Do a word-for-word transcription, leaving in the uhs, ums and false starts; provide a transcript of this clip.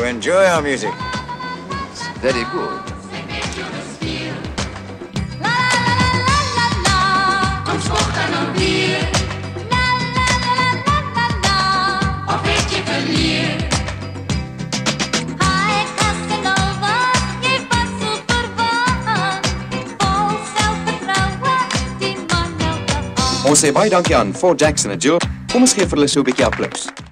enjoy our music. It's very good. Ons sê baie dankie aan Fort Jackson en Joe. Kom ons gee vir hulle so 'n bietjie applaus.